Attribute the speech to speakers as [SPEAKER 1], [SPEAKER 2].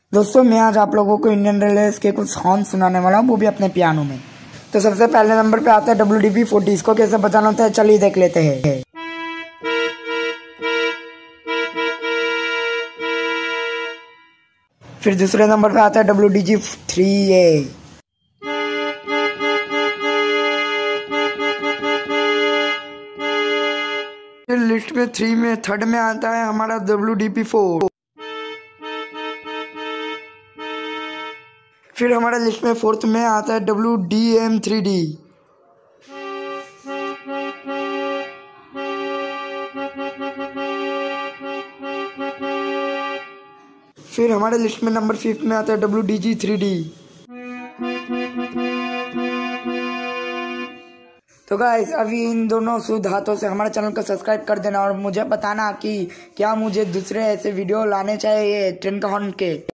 [SPEAKER 1] दोस्तों मैं आज आप लोगों को इंडियन रेलवेज के कुछ हॉर्न सुनाने वाला हूँ, वो भी अपने पियानो में। तो सबसे पहले नंबर पे आता है WDP-40। इसको कैसे बजाना होता है चलिए देख लेते हैं। फिर दूसरे नंबर पे आता है WDG-3A। फिर लिस्ट में थर्ड में आता है हमारा WDP-4। फिर हमारे लिस्ट में फोर्थ में आता है WDM-3D। फिर हमारे लिस्ट में नंबर 5 में आता है WDG-3D। तो गाइस अभी इन दोनों शुद्ध हाथों से हमारे चैनल को सब्सक्राइब कर देना और मुझे बताना कि क्या मुझे दूसरे ऐसे वीडियो लाने चाहिए ट्रेन का हॉर्न के।